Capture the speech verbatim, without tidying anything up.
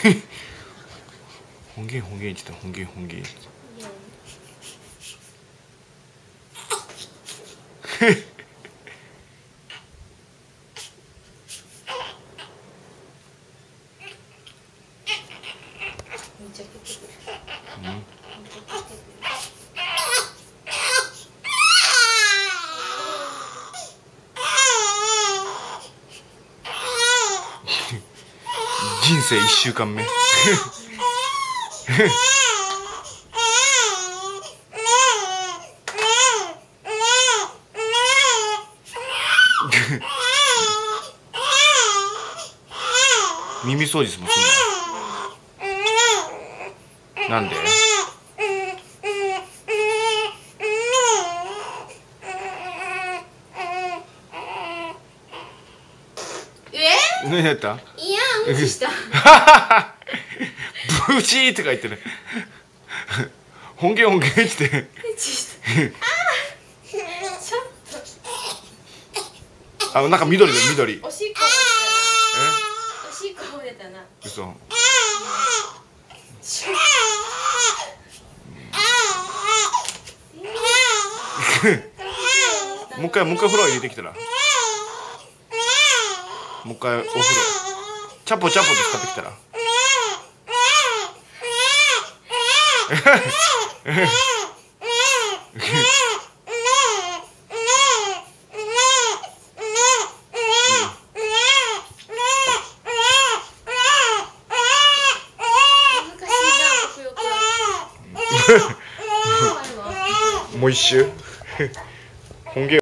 本気本気って言った本気本気。人生一週間目。耳掃除もすんの？なんで？え？何やった？ いや、無視した。 ブチーって書いてる。本気本気って。 ああ、ちょっと。 あ、なんか緑だ緑。 おしっこも出たな。おしっこも出たな。 嘘。もう一回もう一回風呂入れてきたら。もう一回お風呂。チャポチャポで使ってきたら。もう一周。本気。